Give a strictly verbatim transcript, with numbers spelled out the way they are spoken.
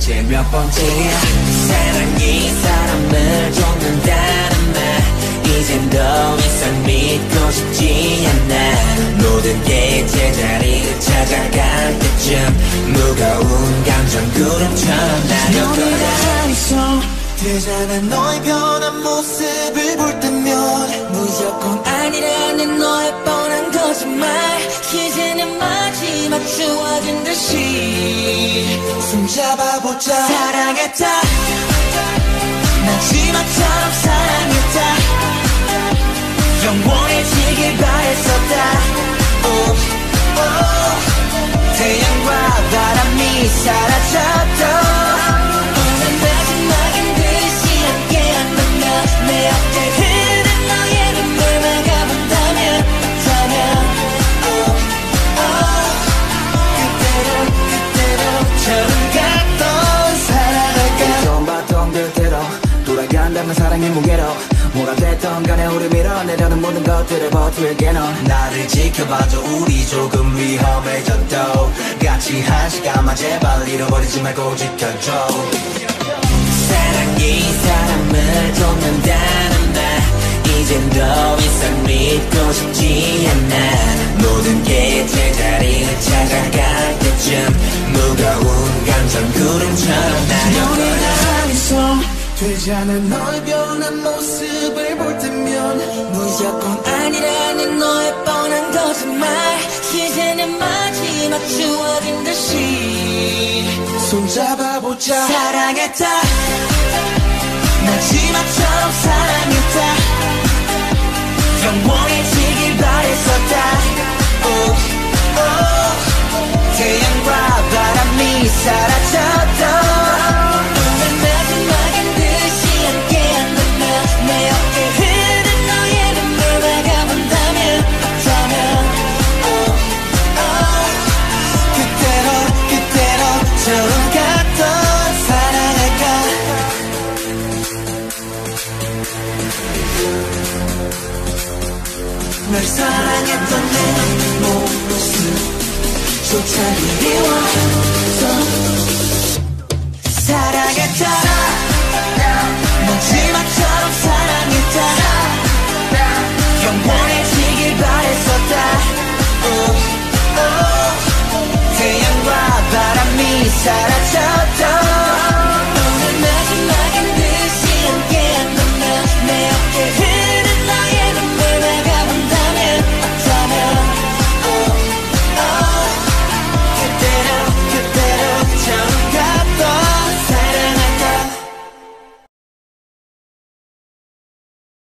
이제 몇 번째야. 사랑이 사람을 쫓는다는 말 이젠 더 이상 믿고 싶지 않아. 모든 게 제자리를 찾아갈 때쯤 무거운 감정 구름처럼 날려버려. 되잖아 너의 변한 모습을 볼 때면 무조건 아니라는 너의 뻔한 거짓말 이제는 마지막 주어진 듯이 손잡아보자. 사랑했다 마지막처럼 사랑했다 영원해지길 바랬었다. oh, oh. 태양과 바람이 사라졌던 내 앞에 흐르는 너의 눈물 막아본다면 다면 oh, oh. 그때로 그때로 처음 갔던 사랑할까. 처음 봤던 그대로 돌아간다면 사랑의 무게로 뭐가 됐던 간에 우리 밀어내려는 모든 것들을 버틸게. 넌 나를 지켜봐줘. 우리 조금 위험해져도 같이 한 시간만 제발 잃어버리지 말고 지켜줘. 사랑이 사람을 쫓는다는 말 이젠 더 이상 믿고 싶지 않아. 모든 게 제자리를 찾아갈 때쯤 무거운 감정 구름처럼 날려버려. 되지 않은 너의 변한 모습을 볼 때면 무조건 아니라는 너의 뻔한 거짓말 이제는 마지막 주어진 듯이 손잡아보자. 사랑했다 마지막처럼 사랑했다 영원해지길 바랬었다. oh, oh. 태양과 바람이 사라져